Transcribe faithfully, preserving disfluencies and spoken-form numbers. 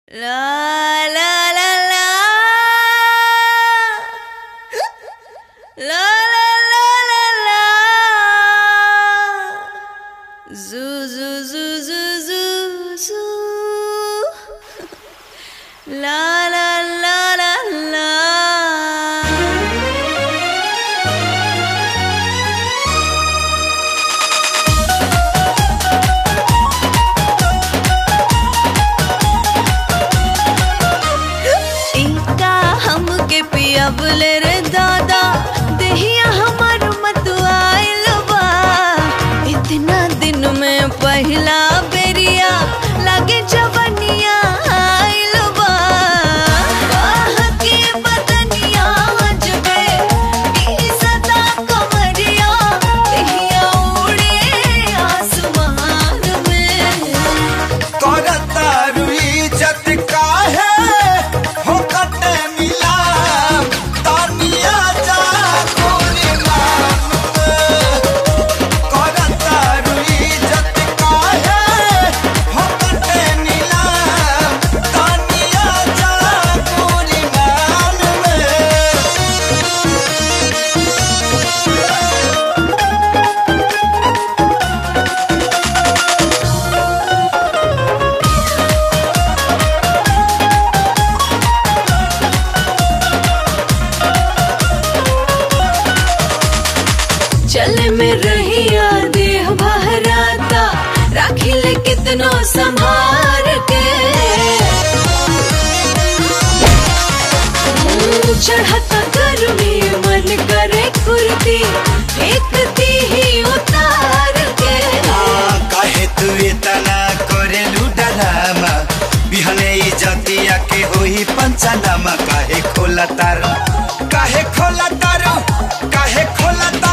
La la la la la la la la la zoo zoo zoo zoo zoo zoo la la la la la पियावले रे दादा देहिया हमार मत आइल बा इतना दिन में पहला बेरिया लागे जवनिया आइल बा बाह के बदनिया जबे ई सदा कमरिया देहिया उड़े आसमान में करता रुई जत काहे हो कटे मिला चले में रहिया देह बहराता राखी ले कितनो संभार के चढ़ता गर्मी मन करे कुर्ती फेंकती ही उतार के काहे तू इतना करे लुडरामा बिहने इज्जतिया के होई पंचनामा काहे खोला तार काहे खोला तार काहे खोला तार